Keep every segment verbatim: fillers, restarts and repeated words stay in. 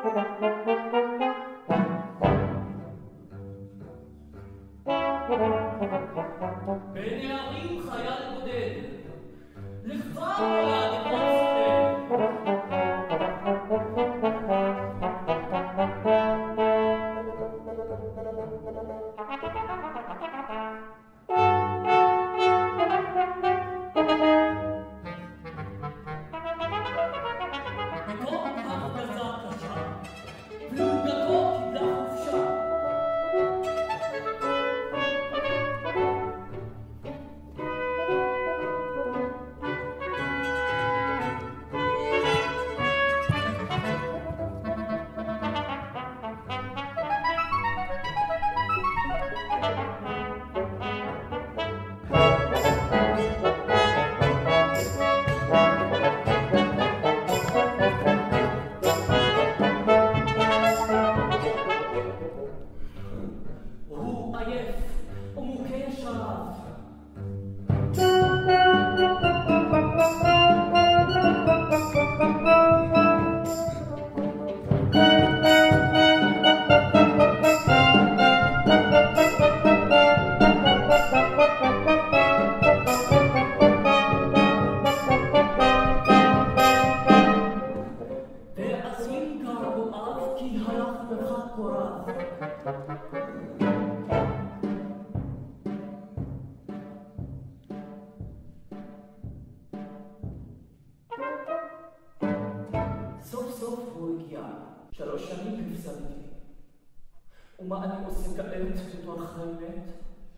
בנערים חייל בודד, לכבר עולה דקות סודד. בתום ההפגזה הקשה, פלוגתו קיבלה חופשה. הוא עייף ומוכה שרב. ועזים גרו אב כי הלך מרחק כה רב. סוף סוף הוא הגיע, שלוש שנים הפסדתי. ומה אני עושה כעת בתור חי מת?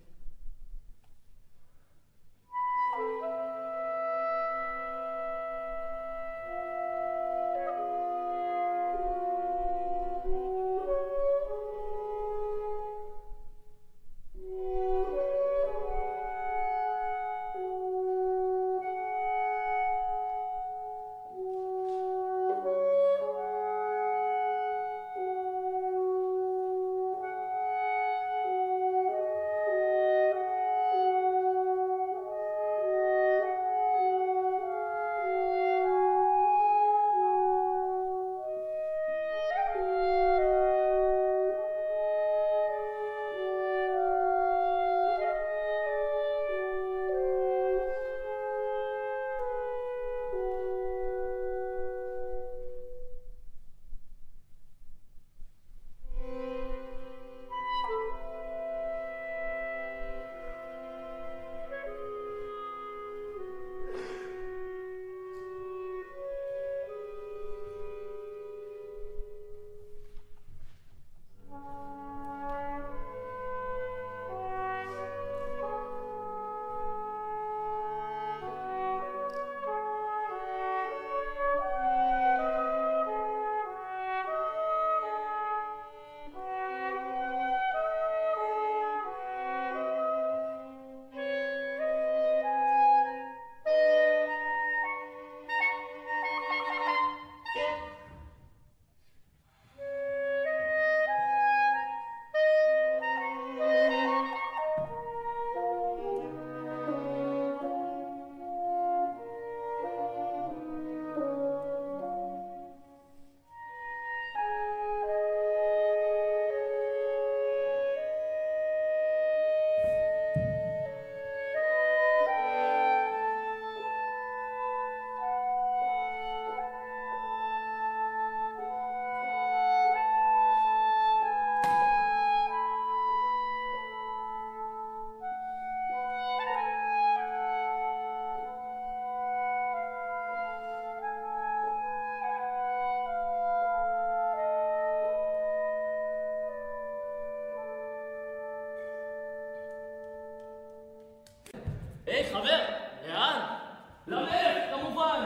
היי חבר, לאן? למלך, כמובן.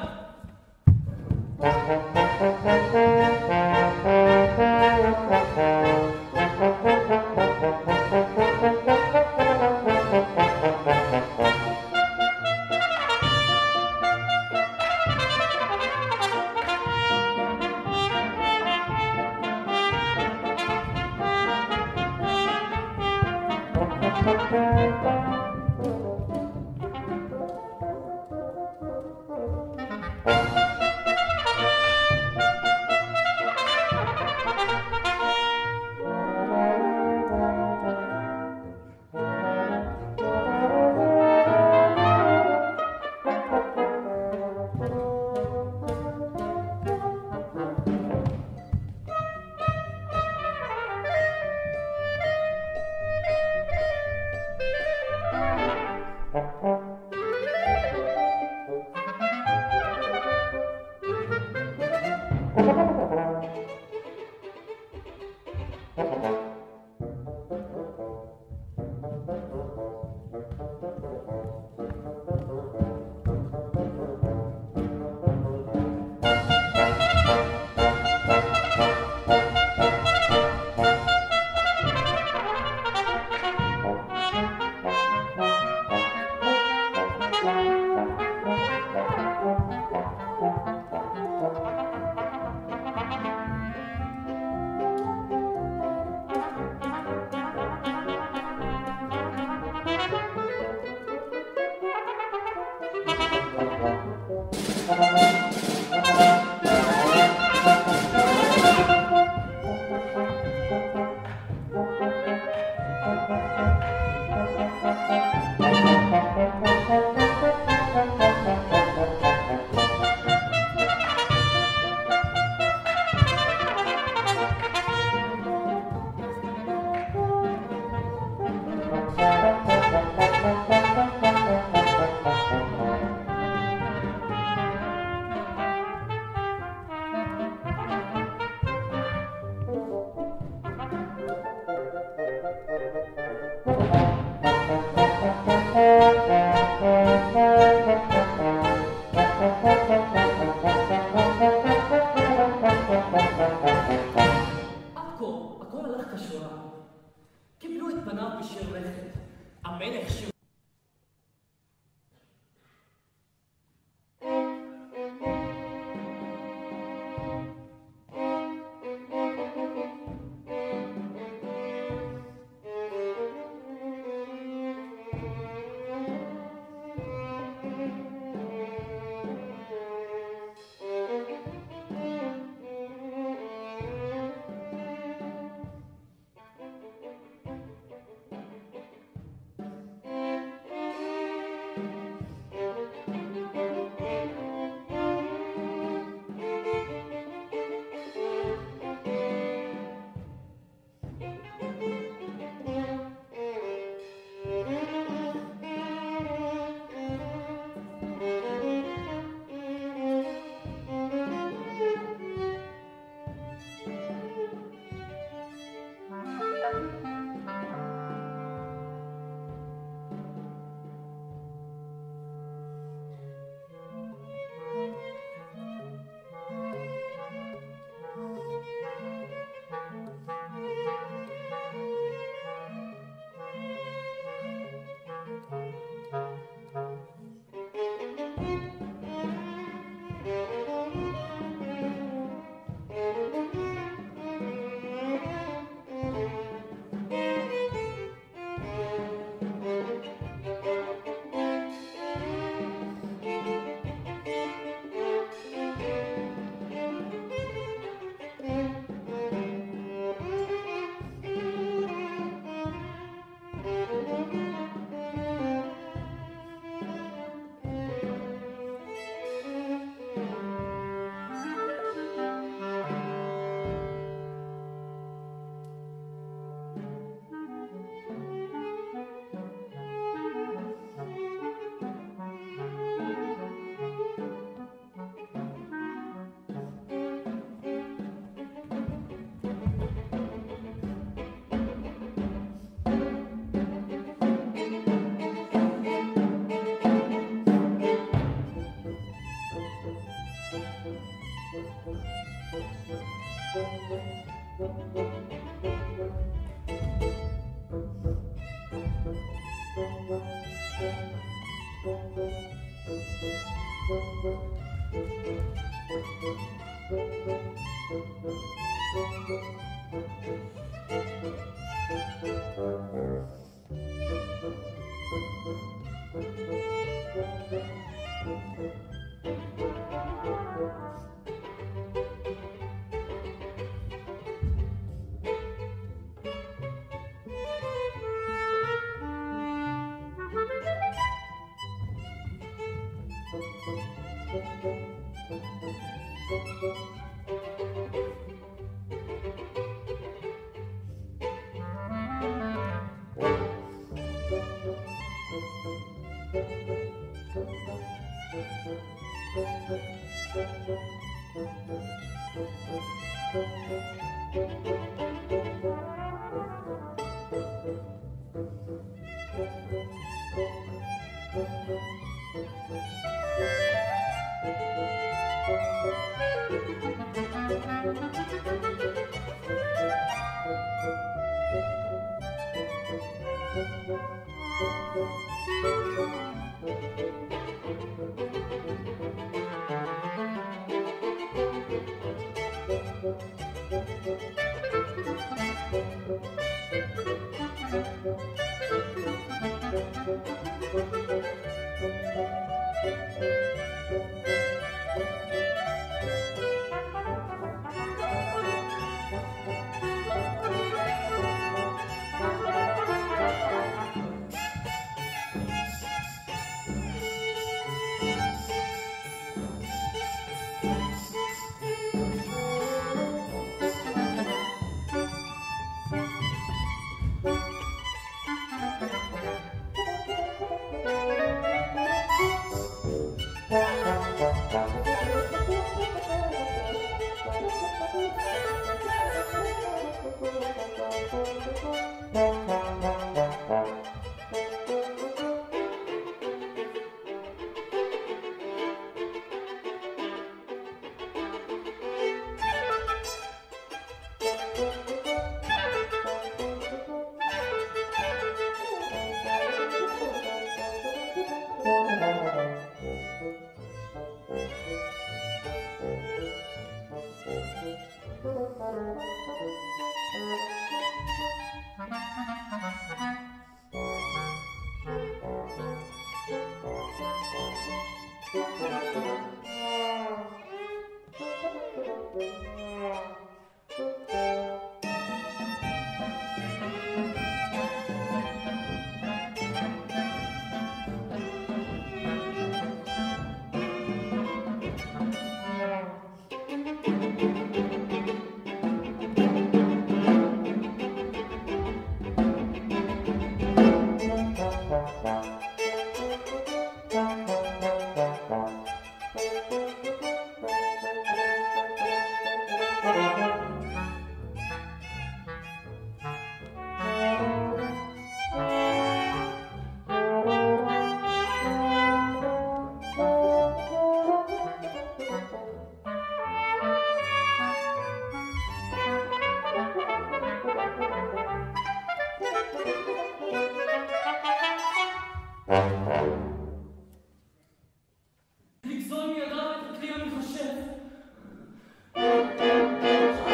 Krieg soll mir damit erklären, Frau Chef.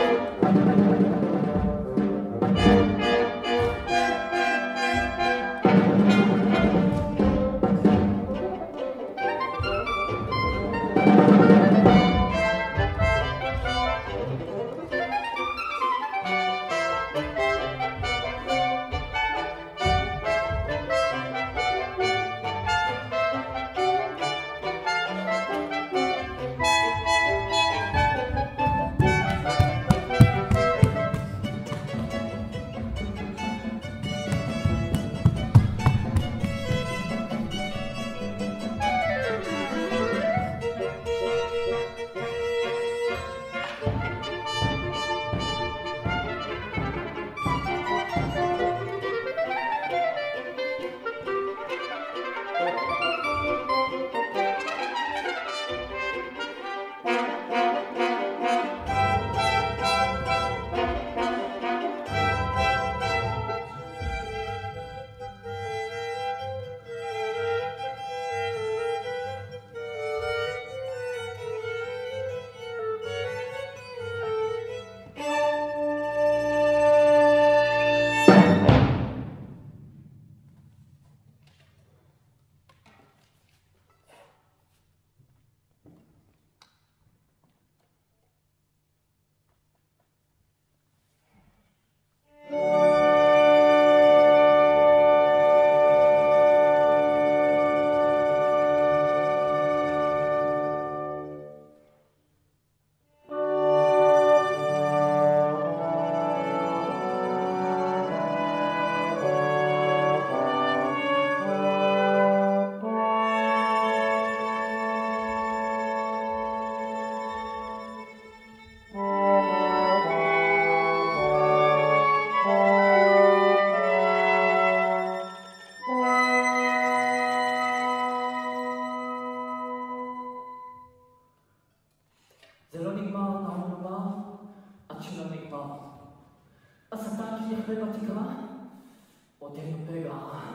נגמר. השטן שנכווה בתקרה עוד אין פגע.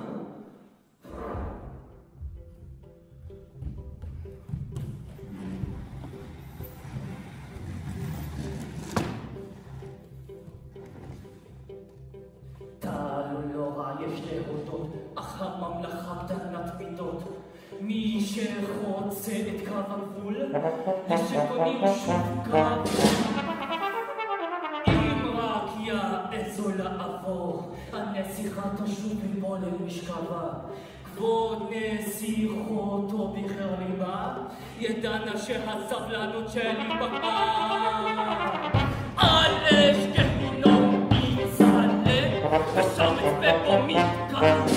לא רע יש להודות, אך הממלכה קטנת מידות. מי שחוצה את קו הגבול, לשלטונים שוב קו. אם רק יעזו לעבור, הנסיכה תשוב לבוא למשכבה. כבוד נסיכותו בחר ליבה, ידענה שהסבלנות שלי באה. על אשכנו ושם אצפה פה מתקרב.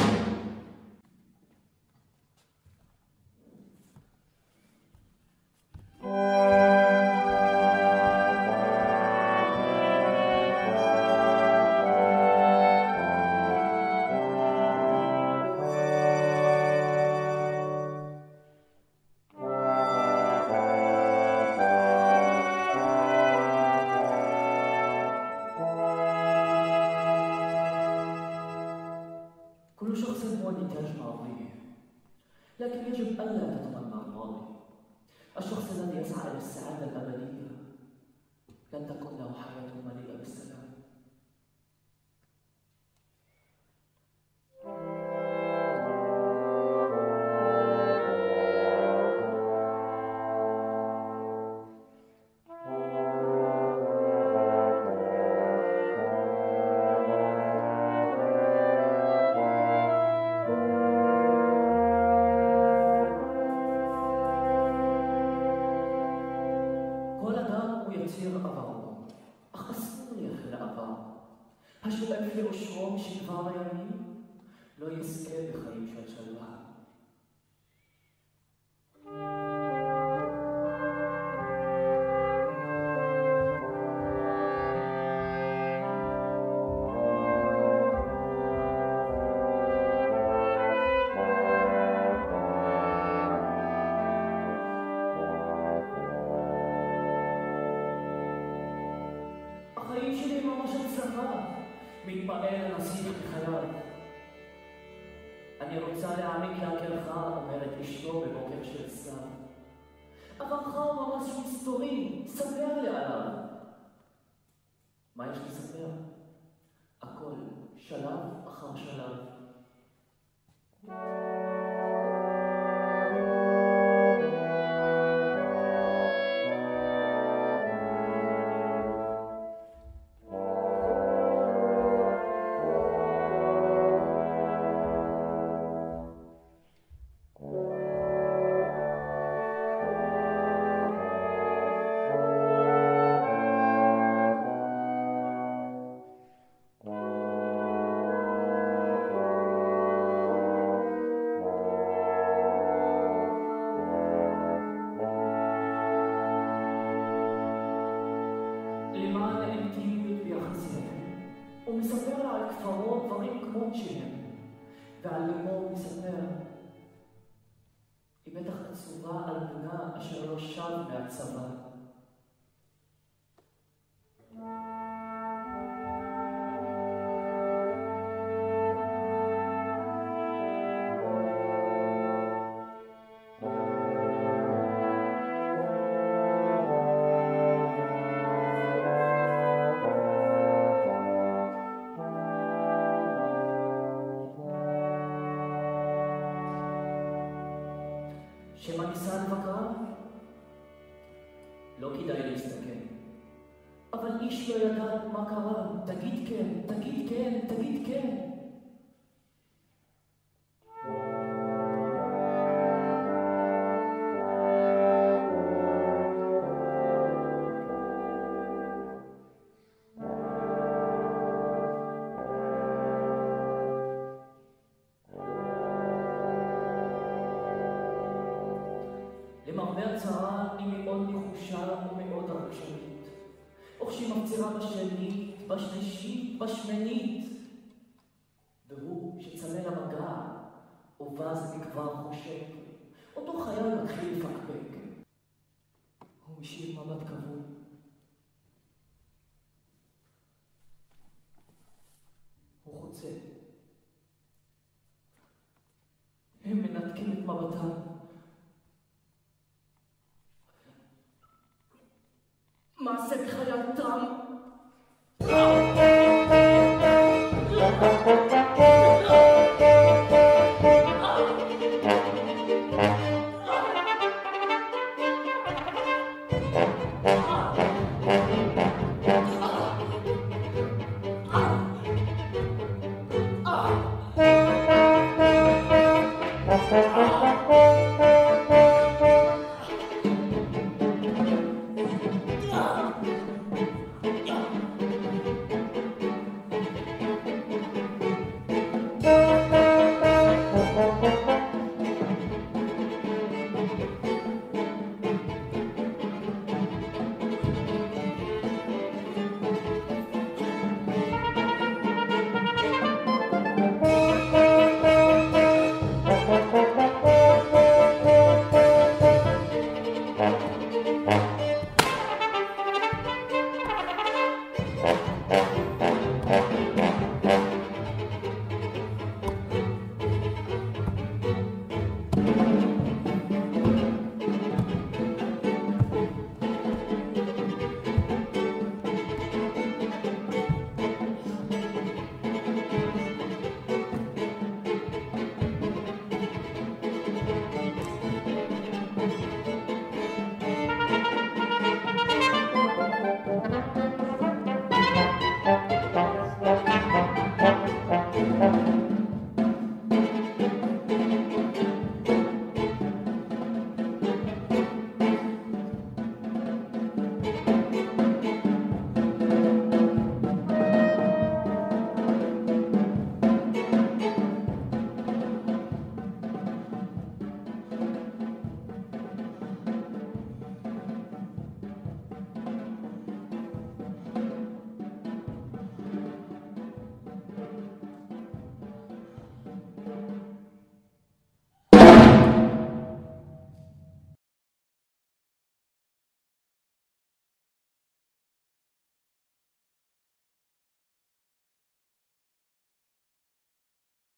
كل شخص هو نتاج ماضيه، لكن يجب ألا تتمنى الماضي. الشخص الذي يسعى إلى السعادة الأبدية لن تكون له حياة مليئة بالسلام. יציר עברו, אך אסור לייחל לעבר. השואף לאושרו משכבר הימים, לא יזכה בחיים של שלווה. החיים שלי ממש הצלחה, מתפעל הנסיך בחייו. אני רוצה להעמיק להכרך, אומרת אשתו בבוקר של סתיו. עברך הוא ממש מסתורי, ספר לי עליו. מה יש לספר? הכל, שלב אחר שלב. למען האינטימיות ביחסיהם, הוא מספר לה על כפרו דברים כמות שהם, ועל אמו הוא מספר, היא בטח עצובה על בנה אשר לא שב מהצבא. שמה ניסה לבקרה? לא כדאי להסתכל. אבל איש לא ידע מה קרה. תגיד כן, תגיד כן, תגיד כן. למרבה הצרה היא מאוד נחושה ומאוד הרגשנית. וכשהיא מפצירה בשנית, בשלישית, בשמינית. והוא שצמא למגע, ובאז מכבר חושק. אותו חייל מתחיל לפקפק. הוא משאיר מבט כבוד. יוצא. הם מנתקים את מבטם. מעשה בחייתם.